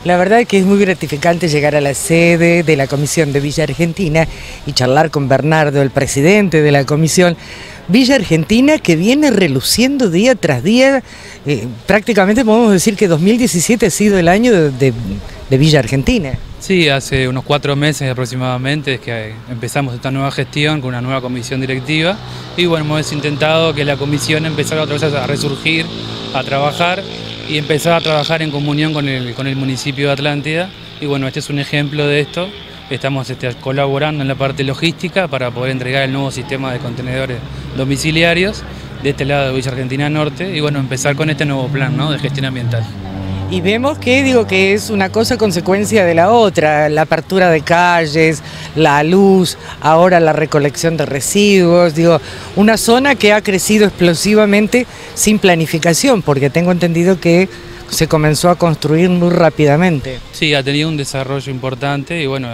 La verdad es que es muy gratificante llegar a la sede de la Comisión de Villa Argentina y charlar con Bernardo, el presidente de la Comisión. Villa Argentina que viene reluciendo día tras día, prácticamente podemos decir que 2017 ha sido el año de Villa Argentina. Sí, hace unos 4 meses aproximadamente es que empezamos esta nueva gestión con una nueva comisión directiva y bueno, hemos intentado que la comisión empezara otra vez a resurgir, a trabajar y empezar a trabajar en comunión con el municipio de Atlántida y bueno, este es un ejemplo de esto. Estamos colaborando en la parte logística para poder entregar el nuevo sistema de contenedores domiciliarios de este lado de Villa Argentina Norte y bueno, empezar con este nuevo plan, ¿no?, de gestión ambiental. Y vemos que es una cosa consecuencia de la otra, la apertura de calles, la luz, ahora la recolección de residuos, una zona que ha crecido explosivamente sin planificación, porque tengo entendido que se comenzó a construir muy rápidamente. Sí, ha tenido un desarrollo importante y bueno,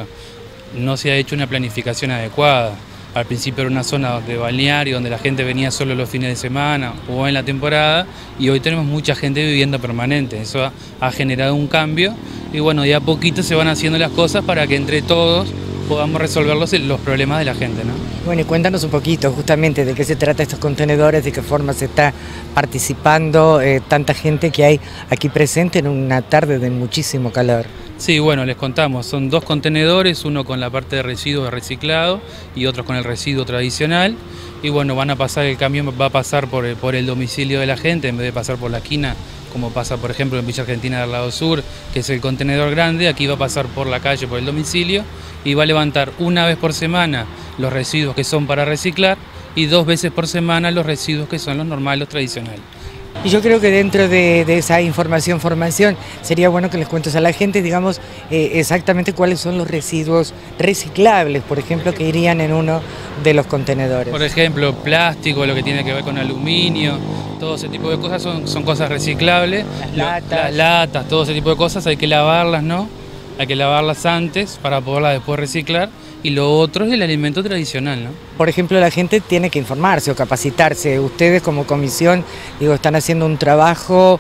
no se ha hecho una planificación adecuada. Al principio era una zona de balneario donde la gente venía solo los fines de semana o en la temporada y hoy tenemos mucha gente viviendo permanente. Eso ha generado un cambio y bueno, de a poquito se van haciendo las cosas para que entre todos podamos resolver los problemas de la gente, ¿no? Bueno, y cuéntanos un poquito justamente de qué se trata estos contenedores, de qué forma se está participando tanta gente que hay aquí presente en una tarde de muchísimo calor. Sí, bueno, les contamos, son 2 contenedores, uno con la parte de residuos de reciclado y otro con el residuo tradicional. Y bueno, el camión va a pasar por el domicilio de la gente en vez de pasar por la esquina, como pasa por ejemplo en Villa Argentina del lado sur, que es el contenedor grande. Aquí va a pasar por la calle, por el domicilio, y va a levantar una vez por semana los residuos que son para reciclar y 2 veces por semana los residuos que son los normales, los tradicionales. Y yo creo que dentro de esa formación, sería bueno que les cuentes a la gente, exactamente cuáles son los residuos reciclables, por ejemplo, que irían en uno de los contenedores. Por ejemplo, plástico, lo que tiene que ver con aluminio, todo ese tipo de cosas son cosas reciclables. Las latas, todo ese tipo de cosas hay que lavarlas, ¿no? Hay que lavarlas antes para poderlas después reciclar. Y lo otro es el alimento tradicional, ¿no? Por ejemplo, la gente tiene que informarse o capacitarse. Ustedes como comisión, están haciendo un trabajo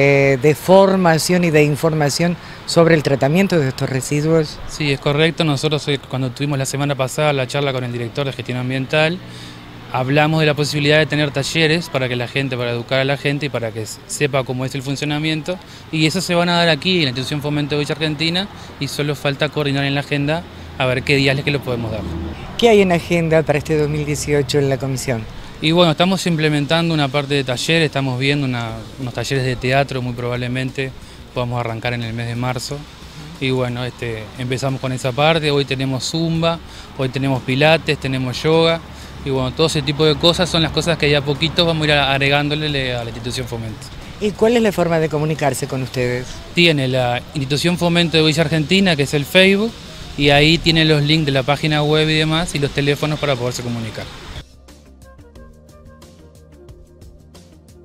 de formación y de información sobre el tratamiento de estos residuos. Sí, es correcto. Nosotros cuando tuvimos la semana pasada la charla con el director de gestión ambiental, hablamos de la posibilidad de tener talleres para educar a la gente y para que sepa cómo es el funcionamiento. Y eso se van a dar aquí en la institución Fomento de Villa Argentina y solo falta coordinar en la agenda a ver qué días que lo podemos dar. ¿Qué hay en agenda para este 2018 en la comisión? Y bueno, estamos implementando una parte de talleres, estamos viendo unos talleres de teatro, muy probablemente podamos arrancar en el mes de marzo. Y bueno, empezamos con esa parte, hoy tenemos zumba, hoy tenemos pilates, tenemos yoga. Y bueno, todo ese tipo de cosas son las cosas que ya a poquito vamos a ir agregándole a la institución Fomento. ¿Y cuál es la forma de comunicarse con ustedes? Tiene la institución Fomento de Villa Argentina, que es el Facebook, y ahí tiene los links de la página web y demás y los teléfonos para poderse comunicar.